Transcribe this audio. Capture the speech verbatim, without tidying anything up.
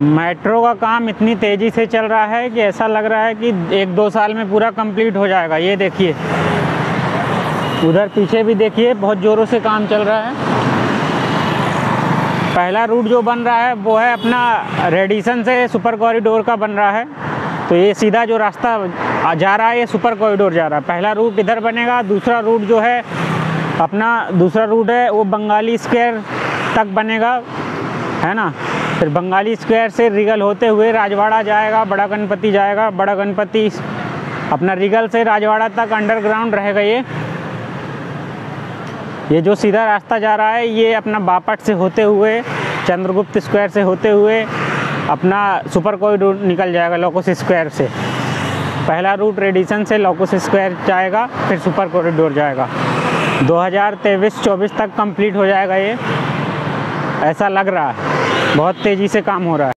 Metro का काम इतनी तेज़ी से चल रहा है कि ऐसा लग रहा है कि एक दो साल में पूरा कंप्लीट हो जाएगा। ये देखिए, उधर पीछे भी देखिए, बहुत ज़ोरों से काम चल रहा है। पहला रूट जो बन रहा है वो है अपना रेडिसन से सुपर कॉरिडोर का बन रहा है। तो ये सीधा जो रास्ता जा रहा है ये सुपर कॉरिडोर जा रहा है। पहला रूट इधर बनेगा, दूसरा रूट जो है अपना दूसरा रूट है वो बंगाली स्क्वायर तक बनेगा, है ना। फिर बंगाली स्क्वायर से रिगल होते हुए राजवाड़ा जाएगा, बड़ा गणपति जाएगा, बड़ा गणपति अपना रिगल से राजवाड़ा तक अंडरग्राउंड रहेगा। ये ये जो सीधा रास्ता जा रहा है ये अपना बापट से होते हुए चंद्रगुप्त स्क्वायर से होते हुए अपना सुपर कॉरिडोर निकल जाएगा लोकस स्क्वायर से। पहला रूट रेडिसन से लोकस स्क्वायर जाएगा, फिर सुपर कॉरिडोर जाएगा। दो हज़ार तेईस चौबीस तक कंप्लीट हो जाएगा ये, ऐसा लग रहा है। बहुत तेज़ी से काम हो रहा है।